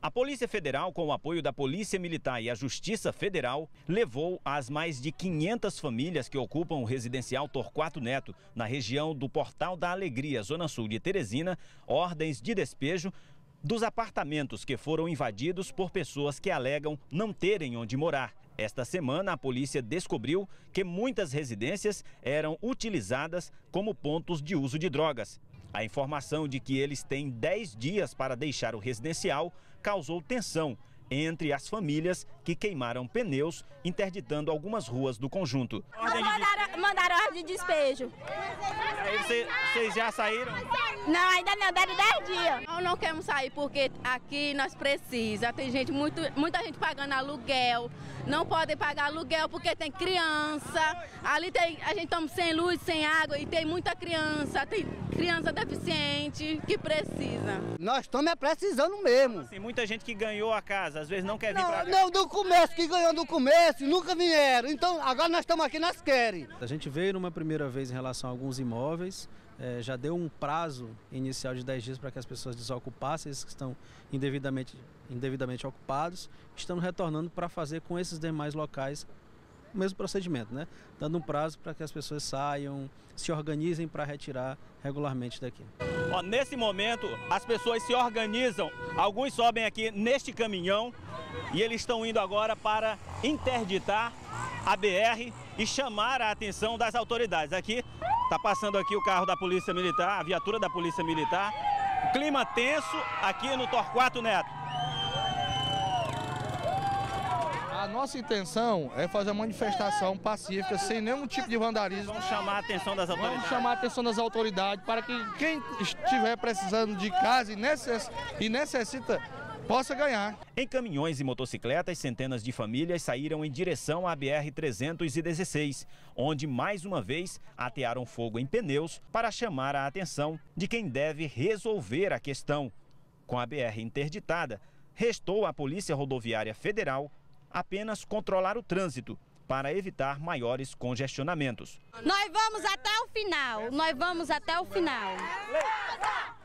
A Polícia Federal, com o apoio da Polícia Militar e a Justiça Federal, levou às mais de 500 famílias que ocupam o residencial Torquato Neto, na região do Portal da Alegria, zona sul de Teresina, ordens de despejo dos apartamentos que foram invadidos por pessoas que alegam não terem onde morar. Esta semana, a polícia descobriu que muitas residências eram utilizadas como pontos de uso de drogas. A informação de que eles têm 10 dias para deixar o residencial causou tensão entre as famílias que queimaram pneus, interditando algumas ruas do conjunto. Mandaram ordem de despejo. Aí vocês já saíram? Não, ainda não, deram 10 dias. Nós não queremos sair porque aqui nós precisamos. Tem gente, muita gente pagando aluguel. Não pode pagar aluguel porque tem criança. Ali a gente estamos sem luz, sem água e tem muita criança. Tem criança deficiente que precisa. Nós estamos precisando mesmo. Assim, muita gente que ganhou a casa, às vezes não quer vir para cá. Não, do começo, que ganhou do começo, nunca vieram. Então agora nós estamos aqui, nós querem. A gente veio numa primeira vez em relação a alguns imóveis, já deu um prazo inicial de 10 dias para que as pessoas desocupassem esses que estão indevidamente ocupados. Estamos retornando para fazer com esses demais locais o mesmo procedimento, né? Dando um prazo para que as pessoas saiam, se organizem para retirar regularmente daqui. Ó, nesse momento, as pessoas se organizam, alguns sobem aqui neste caminhão e eles estão indo agora para interditar a BR e chamar a atenção das autoridades. Aqui, está passando aqui o carro da Polícia Militar, a viatura da Polícia Militar. O clima tenso aqui no Torquato Neto. A nossa intenção é fazer uma manifestação pacífica, sem nenhum tipo de vandalismo. Vamos chamar a atenção das autoridades. Vamos chamar a atenção das autoridades para que quem estiver precisando de casa e necessita, possa ganhar. Em caminhões e motocicletas, centenas de famílias saíram em direção à BR-316, onde mais uma vez atearam fogo em pneus para chamar a atenção de quem deve resolver a questão. Com a BR interditada, restou à Polícia Rodoviária Federal apenas controlar o trânsito para evitar maiores congestionamentos. Nós vamos até o final, nós vamos até o final.